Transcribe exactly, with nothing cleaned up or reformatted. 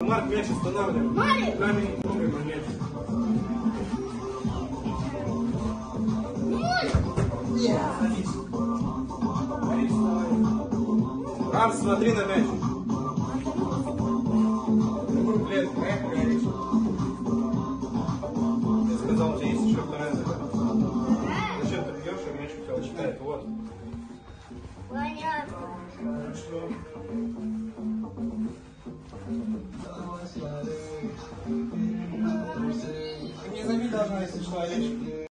Марк, мяч останавливаем. Марик! Камень не трогаем, а мяч. Садись. Борис, вставай. Рам, смотри на мяч. Другую клетку, эх, Борис. Я сказал, у тебя есть еще вторая загадка. Зачем ты бьешь, и мяч у тебя читает? Вот. Понятно. Хорошо. Ты не забить должна, если что, Олечка.